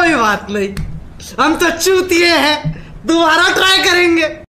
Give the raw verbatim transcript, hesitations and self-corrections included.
कोई बात नहीं, हम तो चूतिए हैं, दोबारा ट्राई करेंगे।